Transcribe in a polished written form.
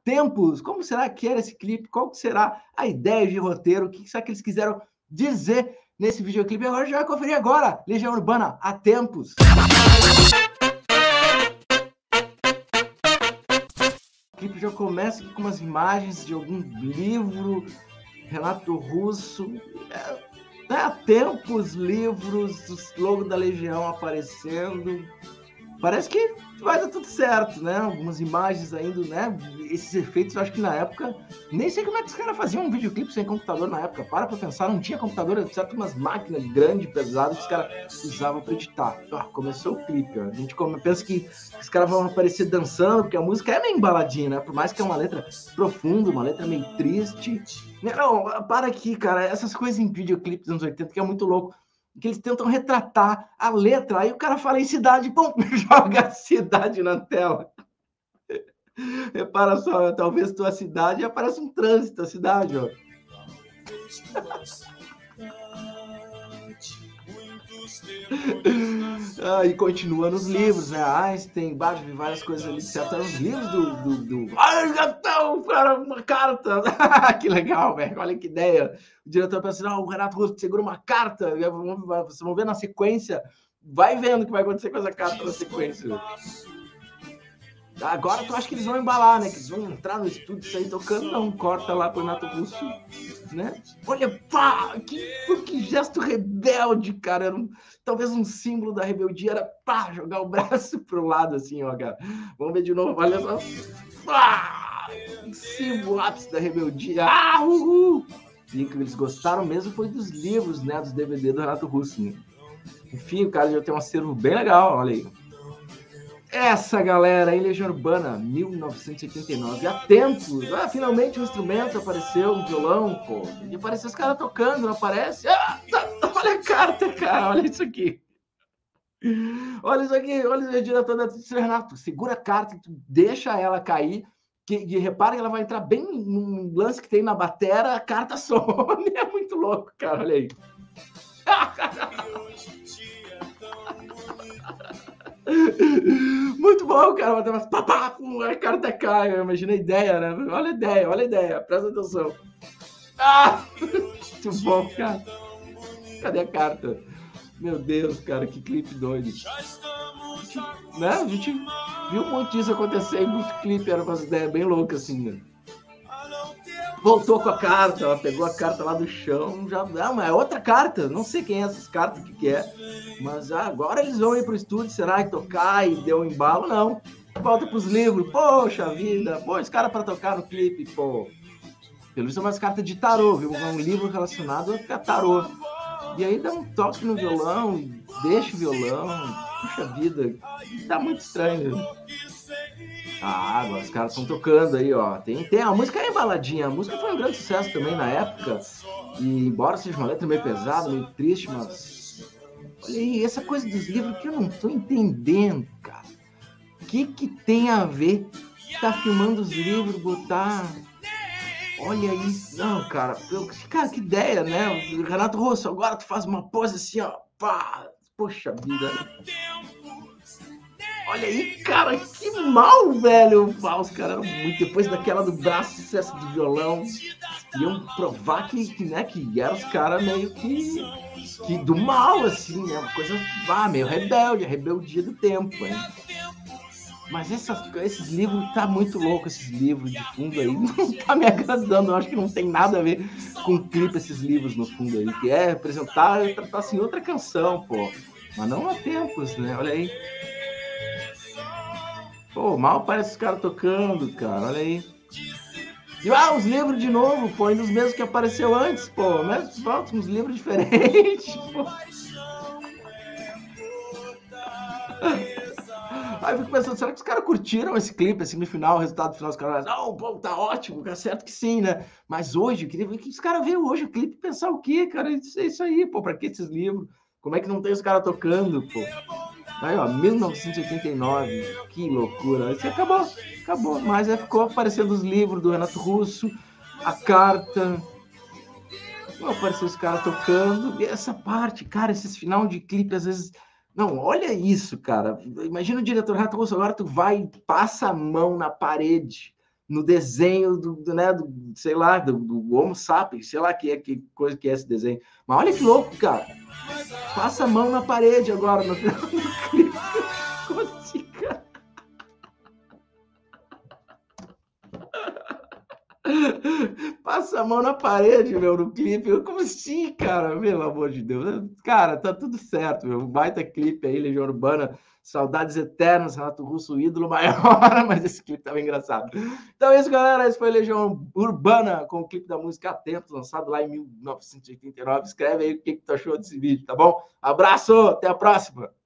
tempos. Como será que era esse clipe? Qual será a ideia de roteiro? O que será que eles quiseram dizer nesse videoclipe? Agora já vai conferir agora. Legião Urbana, Há Tempos. O clipe já começa com umas imagens de algum livro, Renato Russo. Há tempos, livros, o logo da Legião aparecendo. Parece que vai dar tudo certo, né? Algumas imagens ainda, né? Esses efeitos, eu acho que na época... Nem sei como é que os caras faziam um videoclipe sem computador na época. Para pensar, não tinha computador, exceto umas máquinas grandes, pesadas, que os caras usavam para editar. Começou o clipe, ó. A gente pensa que os caras vão aparecer dançando, porque a música é meio embaladinha, né? Por mais que é uma letra profunda, uma letra meio triste. Não, para aqui, cara. Essas coisas em videoclipe dos anos 80 que é muito louco. Que eles tentam retratar a letra, aí o cara fala em cidade, pum, joga a cidade na tela. Repara só, talvez tua cidade aparece um trânsito, a cidade, ó. E continua nos livros, né? Einstein, várias coisas ali, certo? Os livros do... Gatão, cara, uma carta! Que legal, velho, olha que ideia. O diretor pensa, o Renato Russo segura uma carta, vocês vão ver na sequência, vai vendo o que vai acontecer com essa carta na sequência. Agora tu acha que eles vão embalar, né? Que eles vão entrar no estúdio e sair tocando, não, corta lá pro Renato Russo, né? Olha, pá, que gesto rebelde, cara. Talvez um símbolo da rebeldia era, pá, jogar o braço pro lado, assim, ó, cara. Vamos ver de novo, olha só. Pá, símbolo, ápice da rebeldia. Uhul! E o que eles gostaram mesmo foi dos livros, né? Dos DVD do Renato Russo, né? Enfim, o cara já tem um acervo bem legal, olha aí. Essa galera aí, Legião Urbana, 1989. Há tempos, finalmente um instrumento apareceu, um violão, pô. E apareceu os caras tocando, não aparece? Olha a carta, cara, olha isso aqui. Olha isso aqui, olha o diretor da Renato, segura a carta, deixa ela cair, e repara que ela vai entrar bem num lance que tem na batera, a carta some. É muito louco, cara, olha aí. Muito bom, cara. Mas papá, a carta cai. Imagina a ideia, né? Olha a ideia. Presta atenção. Muito bom, cara. Cadê a carta? Meu Deus, cara, que clipe doido. Né? A gente viu muito disso acontecer, muito clipe, era umas ideias bem loucas, assim, né? Voltou com a carta, ela pegou a carta lá do chão, já, mas é outra carta, não sei quem é essas cartas, o que é, mas agora eles vão ir pro estúdio, será que tocar e deu um embalo? Não, volta pros livros, poxa vida, pô, esse cara para tocar no clipe, pô, pelo visto é umas cartas de tarô, viu? Um livro relacionado a tarô, e aí dá um toque no violão, deixa o violão, puxa vida, tá muito estranho, agora os caras estão tocando aí, ó. Tem a música é embaladinha. A música foi um grande sucesso também na época. E embora seja uma letra meio pesada, meio triste, mas... Olha aí, essa coisa dos livros que eu não tô entendendo, cara. O que tem a ver tá filmando os livros, botar... Olha isso. Não, cara. Cara, que ideia, né? Renato Russo, agora tu faz uma pose assim, ó. Pá, poxa vida. Olha aí, cara, que mal, velho. Os caras eram muito... Depois daquela do braço, sucesso do violão, iam provar que eram os caras meio que do mal, assim, né? Uma coisa, meio rebelde, a rebeldia do tempo, hein? Mas esses livros, tá muito louco, esses livros de fundo aí. Não tá me agradando, eu acho que não tem nada a ver com o clipe, esses livros no fundo aí. Que é apresentar e tratar assim outra canção, pô. Mas não há tempos, né? Olha aí. Pô, mal parece os caras tocando, cara, olha aí. E os livros de novo, pô, ainda os mesmos que apareceu antes, pô, mas volta uns livros diferentes, pô. Aí eu fico pensando, será que os caras curtiram esse clipe, assim, no final, o resultado final, os caras, pô, tá ótimo, tá certo que sim, né? Mas hoje, eu queria ver que os caras veem hoje o clipe e pensar o quê, cara? É isso aí, pô, pra que esses livros? Como é que não tem os caras tocando, pô? Aí, ó, 1989, que loucura. Isso acabou. Mas aí ficou aparecendo os livros do Renato Russo, a carta. Apareceu os caras tocando. E essa parte, cara, esses final de clipe, às vezes... Não, olha isso, cara. Imagina o diretor Renato Russo, agora tu vai e passa a mão na parede, no desenho né, sei lá, do Homo sapiens, sei lá que coisa que é esse desenho. Mas olha que louco, cara. Passa a mão na parede agora no final do clipe. Como assim, cara? Passa a mão na parede, meu, no clipe. Como assim, cara? Pelo amor de Deus. Cara, tá tudo certo, meu. Baita clipe aí, Legião Urbana. Saudades eternas, Renato Russo, ídolo maior, mas esse clipe tava engraçado. Então é isso, galera. Esse foi Legião Urbana com o clipe da música Atento, lançado lá em 1989. Escreve aí o que tu achou desse vídeo, tá bom? Abraço, até a próxima!